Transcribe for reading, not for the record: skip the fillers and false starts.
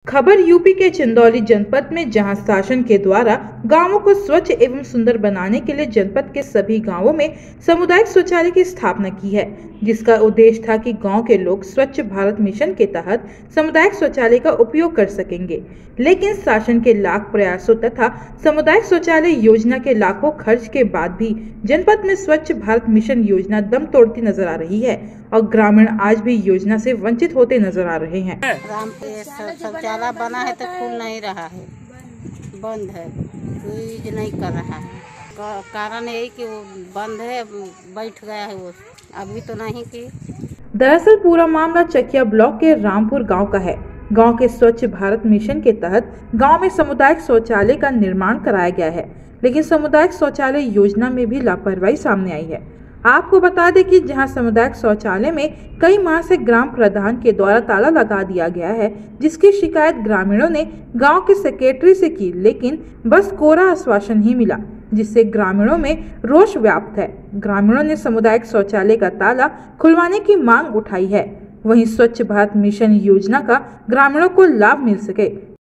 खबर यूपी के चंदौली जनपद में, जहां शासन के द्वारा गांवों को स्वच्छ एवं सुंदर बनाने के लिए जनपद के सभी गांवों में सामुदायिक शौचालय की स्थापना की है, जिसका उद्देश्य था कि गांव के लोग स्वच्छ भारत मिशन के तहत सामुदायिक शौचालय का उपयोग कर सकेंगे। लेकिन शासन के लाख प्रयासों तथा सामुदायिक शौचालय योजना के लाखों खर्च के बाद भी जनपद में स्वच्छ भारत मिशन योजना दम तोड़ती नजर आ रही है और ग्रामीण आज भी योजना से वंचित होते नजर आ रहे हैं। शौचालय बना है तो खुल नहीं रहा है, बंद है, यूज नहीं कर रहा है। कारण यही कि वो बंद है, बैठ गया है, वो अभी तो नहीं की। दरअसल पूरा मामला चकिया ब्लॉक के रामपुर गांव का है। गांव के स्वच्छ भारत मिशन के तहत गांव में सामुदायिक शौचालय का निर्माण कराया गया है, लेकिन सामुदायिक शौचालय योजना में भी लापरवाही सामने आई है। आपको बता दें कि जहां सामुदायिक शौचालय में कई माह से ग्राम प्रधान के द्वारा ताला लगा दिया गया है, जिसकी शिकायत ग्रामीणों ने गांव के सेक्रेटरी से की, लेकिन बस कोरा आश्वासन ही मिला, जिससे ग्रामीणों में रोष व्याप्त है। ग्रामीणों ने सामुदायिक शौचालय का ताला खुलवाने की मांग उठाई है। वहीं स्वच्छ भारत मिशन योजना का ग्रामीणों को लाभ मिल सके,